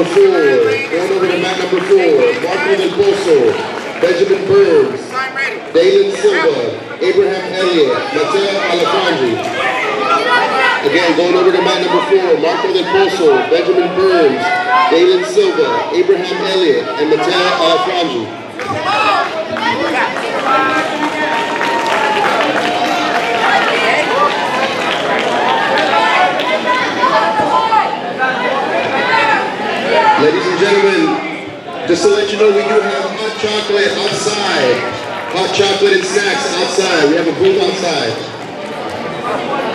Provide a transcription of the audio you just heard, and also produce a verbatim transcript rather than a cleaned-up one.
number four. Going over to mat number four. Marco Del Pozo, Benjamin Burns, Dalen Silva, Abraham Elliott, Mateo Alafranji. Again, going over to mat number four. Marco Del Pozo, Benjamin Burns, Dalen Silva, Abraham Elliott, and Mateo Alafranji. Ladies and gentlemen, just to let you know, we do have hot chocolate outside. Hot chocolate and snacks outside. We have a booth outside.